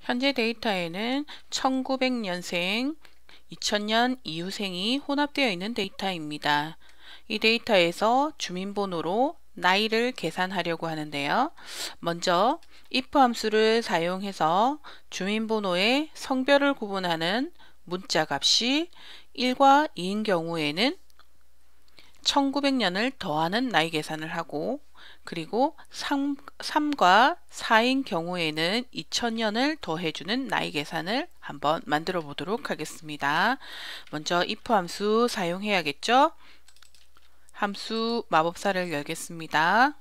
현재 데이터에는 1900년생, 2000년 이후생이 혼합되어 있는 데이터입니다. 이 데이터에서 주민번호로 나이를 계산하려고 하는데요. 먼저 if 함수를 사용해서 주민번호의 성별을 구분하는 문자 값이 1과 2인 경우에는 1900년을 더하는 나이 계산을 하고, 그리고 3과 4인 경우에는 2000년을 더해주는 나이 계산을 한번 만들어 보도록 하겠습니다. 먼저 if 함수 사용해야겠죠? 함수 마법사를 열겠습니다.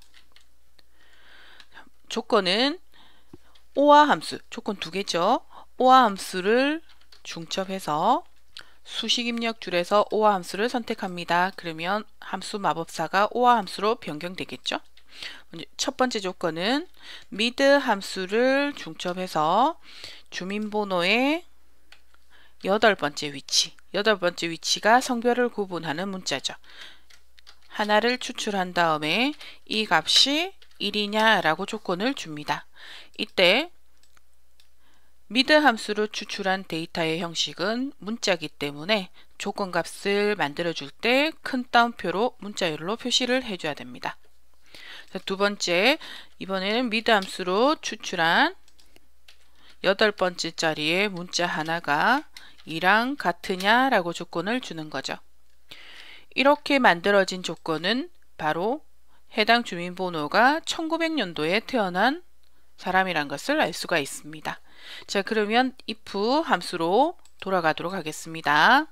조건은 오화 함수, 조건 두 개죠. 오화 함수를 중첩해서 수식 입력 줄에서 오화 함수를 선택합니다. 그러면 함수 마법사가 오화 함수로 변경되겠죠. 첫 번째 조건은 mid 함수를 중첩해서 주민번호의 여덟 번째 위치가 성별을 구분하는 문자죠. 하나를 추출한 다음에 이 값이 1이냐 라고 조건을 줍니다. 이때 mid 함수로 추출한 데이터의 형식은 문자이기 때문에 조건값을 만들어줄 때 큰 따옴표로 문자열로 표시를 해줘야 됩니다. 두 번째, 이번에는 mid 함수로 추출한 여덟 번째 자리의 문자 하나가 2랑 같으냐 라고 조건을 주는 거죠. 이렇게 만들어진 조건은 바로 해당 주민번호가 1900년도에 태어난 사람이란 것을 알 수가 있습니다. 자, 그러면 if 함수로 돌아가도록 하겠습니다.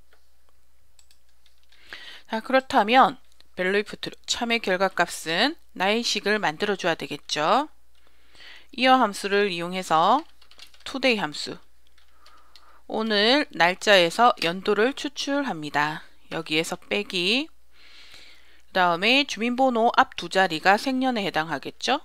자, 그렇다면 value_if 참의 결과값은 나이식을 만들어 줘야 되겠죠. year 함수를 이용해서 today 함수, 오늘 날짜에서 연도를 추출합니다. 여기에서 빼기, 그 다음에 주민번호 앞 두 자리가 생년에 해당하겠죠.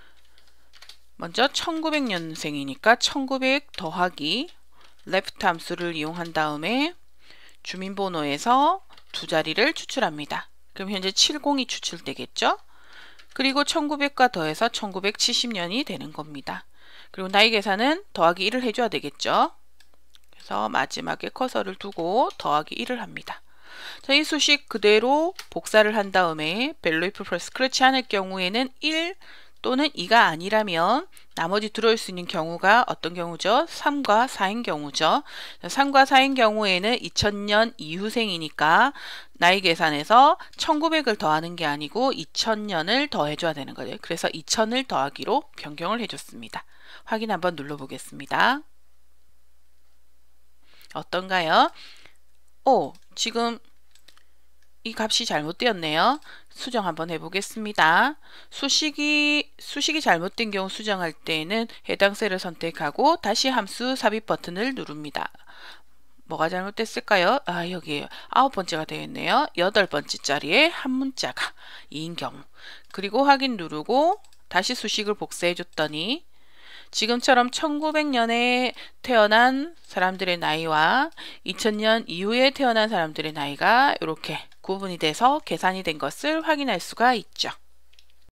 먼저 1900년생이니까 1900 더하기 left 함수를 이용한 다음에 주민번호에서 두 자리를 추출합니다. 그럼 현재 70이 추출되겠죠. 그리고 1900과 더해서 1970년이 되는 겁니다. 그리고 나이 계산은 더하기 1을 해줘야 되겠죠. 그래서 마지막에 커서를 두고 더하기 1을 합니다. 자, 이 수식 그대로 복사를 한 다음에 value_if 플러스 그렇지 않을 경우에는 1 또는 2가 아니라면 나머지 들어올 수 있는 경우가 어떤 경우죠? 3과 4인 경우죠. 3과 4인 경우에는 2000년 이후생이니까 나이 계산에서 1900을 더하는 게 아니고 2000년을 더해줘야 되는 거예요. 그래서 2000을 더하기로 변경을 해줬습니다. 확인 한번 눌러보겠습니다. 어떤가요? 지금 이 값이 잘못되었네요. 수정 한번 해보겠습니다. 수식이 잘못된 경우 수정할 때에는 해당 셀을 선택하고 다시 함수 삽입 버튼을 누릅니다. 뭐가 잘못됐을까요? 여기에요. 9번째가 되겠네요. 8번째 자리에 한 문자가 2인 경우. 그리고 확인 누르고 다시 수식을 복사해 줬더니 지금처럼 1900년에 태어난 사람들의 나이와 2000년 이후에 태어난 사람들의 나이가 이렇게 구분이 돼서 계산이 된 것을 확인할 수가 있죠.